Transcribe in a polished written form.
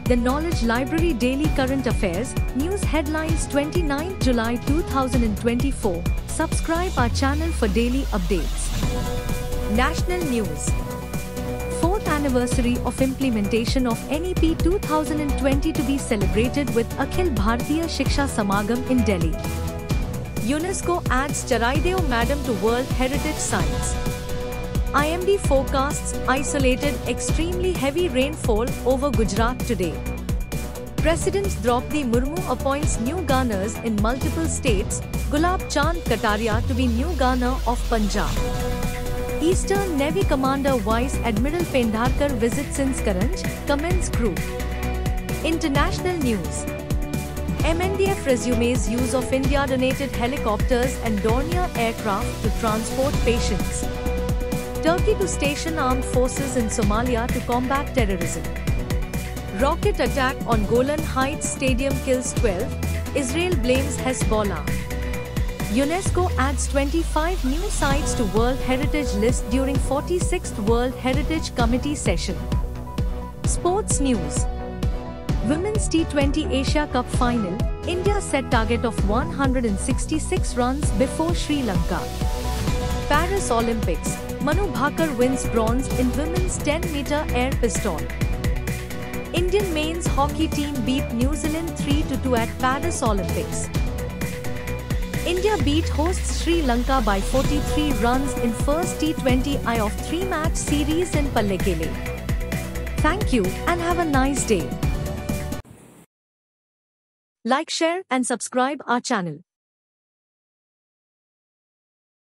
The Knowledge Library Daily Current Affairs, News Headlines 29 July 2024. Subscribe our channel for daily updates. National News. 4th anniversary of implementation of NEP 2020 to be celebrated with Akhil Bharatiya Shiksha Samagam in Delhi. UNESCO adds Charaideo Madam to World Heritage Sites. IMD forecasts isolated extremely heavy rainfall over Gujarat today. President Draupadi Murmu appoints new governors in multiple states, Gulab Chand Kataria to be new governor of Punjab. Eastern Navy Commander Vice Admiral Pendharkar visits in Skaranj, commends crew. International news. MNDF resumes use of India-donated helicopters and Dornier aircraft to transport patients. Turkey to station armed forces in Somalia to combat terrorism. Rocket attack on Golan Heights Stadium kills 12. Israel blames Hezbollah. UNESCO adds 25 new sites to World Heritage List during 46th World Heritage Committee session. Sports news. Women's T20 Asia Cup final, India set target of 166 runs before Sri Lanka. Paris Olympics, Manu Bhaker wins bronze in women's 10-meter air pistol. Indian men's hockey team beat New Zealand 3-2 at Paris Olympics. India beat hosts Sri Lanka by 43 runs in first T20I of 3-match series in Pallekele. Thank you and have a nice day. Like, share and subscribe our channel.